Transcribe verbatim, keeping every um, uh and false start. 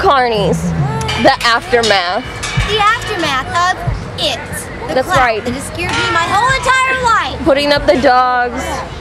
carnies. The aftermath. The aftermath of it. The That's cloud right. That has scared me my whole entire life. Putting up the dogs.